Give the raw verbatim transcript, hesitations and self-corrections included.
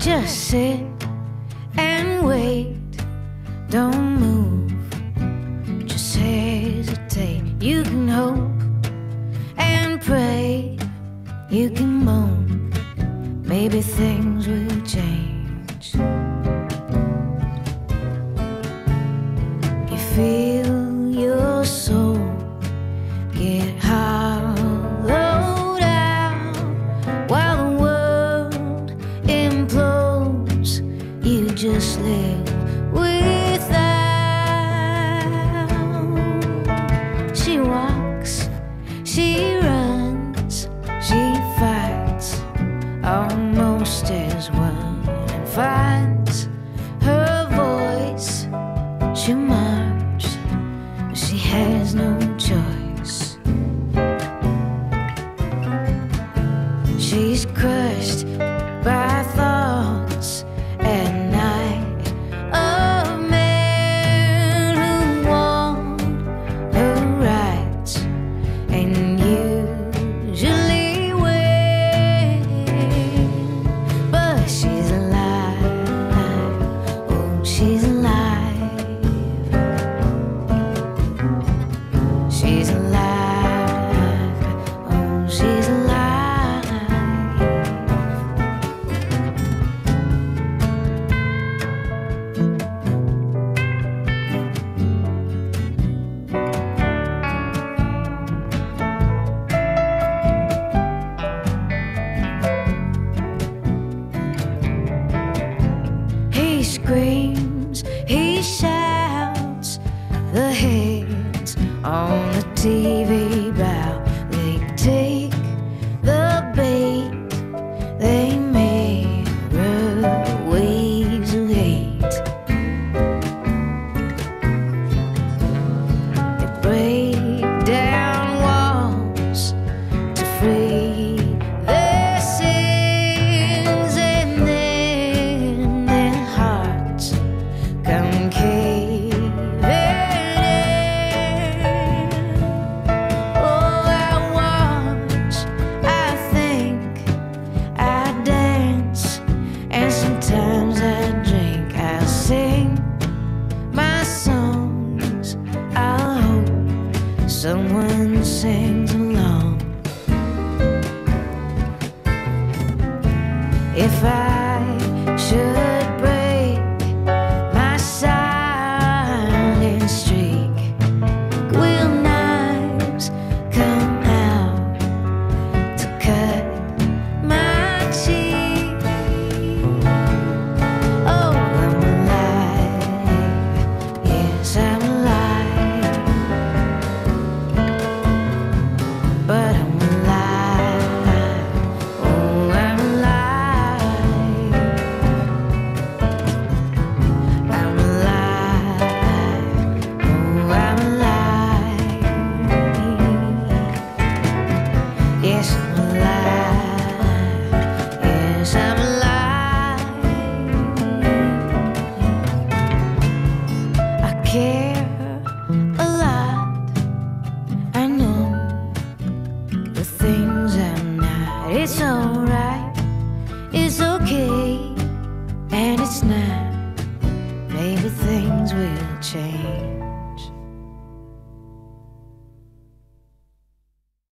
Just sit and wait, don't move, just hesitate. You can hope and pray, you can moan, maybe things will change. You feel your soul get hollowed out while the world implodes. You just live without. She walks, she runs, she fights, almost as one, and finds her voice. She march, but she has no choice. She's crushed by thoughts at night of men who want her rights and usually win. But she's alive, oh, she's alive. She's alive, oh, she's alive. He screams, he shouts, the heads on the T V bow. They take the bait, they mirror waves of hate. They break down walls to free their sins, and then their hearts come caving in. Oh, I watch, I think, I dance, and sometimes I drink. I'll sing my songs, I'll hope someone sings along. If I should break my silent streak, will knives come out to cut my cheek? Oh, I'm alive, yes, I'm alive, but I'm alive, oh, I'm alive. I'm alive, oh, I'm alive. Yes, I'm alive, yes, I'm alive. I care a lot, I know the things I'm not. It's alright, it's okay, and it's not. Maybe things will change.